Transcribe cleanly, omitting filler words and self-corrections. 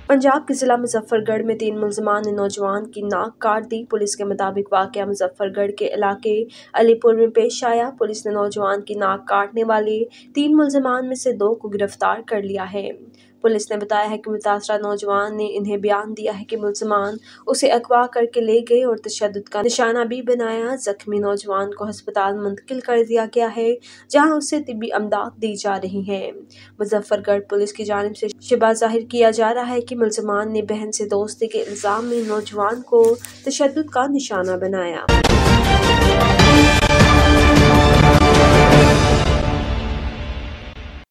पंजाब के जिला मुजफ्फरगढ़ में 3 मुलजमान ने नौजवान की नाक काट दी। पुलिस के मुताबिक वाकया मुजफ्फरगढ़ के इलाके अलीपुर में पेश आया। पुलिस ने नौजवान की नाक काटने वाले 3 मुलजमान में से 2 को गिरफ्तार कर लिया है। पुलिस ने बताया है कि मुतासरा नौजवान ने इन्हें बयान दिया है कि मुलजमान उसे अगवा करके ले गए और तशद्दुद का निशाना भी बनाया। जख्मी नौजवान को अस्पताल मुंतकिल कर दिया गया है, जहां उसे तिब्बी अमदाद दी जा रही है। मुजफ्फरगढ़ पुलिस की जानिब से शिबा जाहिर किया जा रहा है कि मुलजमान ने बहन से दोस्ती के इल्जाम में नौजवान को तशद्दुद का निशाना बनाया।